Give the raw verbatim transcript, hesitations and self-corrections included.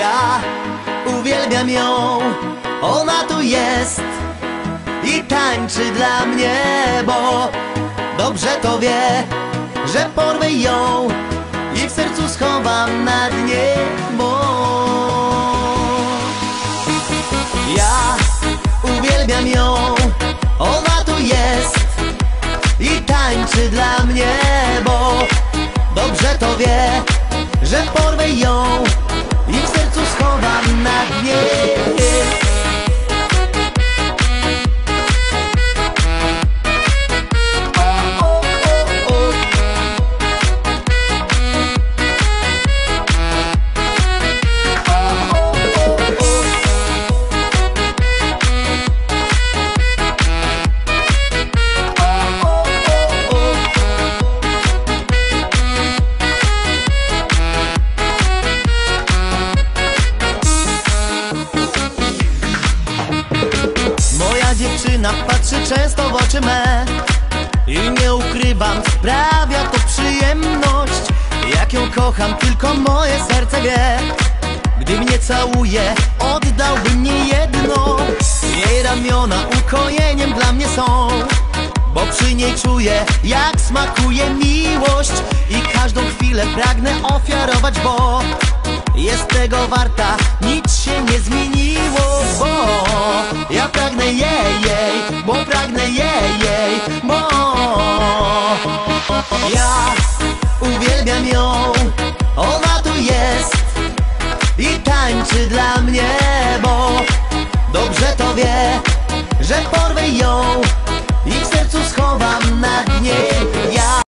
Ja uwielbiam ją, ona tu jest i tańczy dla mnie, bo dobrze to wie, że porwę ją i w sercu schowam na dnie, bo ja uwielbiam ją, ona tu jest i tańczy dla mnie, bo dobrze to wie, że porwę ją i w sercu schowam na dnie. Dziewczyna patrzy często w oczy me i nie ukrywam, sprawia to przyjemność. Jak ją kocham, tylko moje serce wie. Gdy mnie całuje, oddałbym nie jedno. Jej ramiona ukojeniem dla mnie są, bo przy niej czuję, jak smakuje miłość. I każdą chwilę pragnę ofiarować, bo jest tego warta, nic się nie zmieniło, bo ja pragnę jej, jej, bo pragnę jej, jej, bo ja uwielbiam ją, ona tu jest i tańczy dla mnie, bo dobrze to wie, że porwę ją i w sercu schowam na dnie. Ja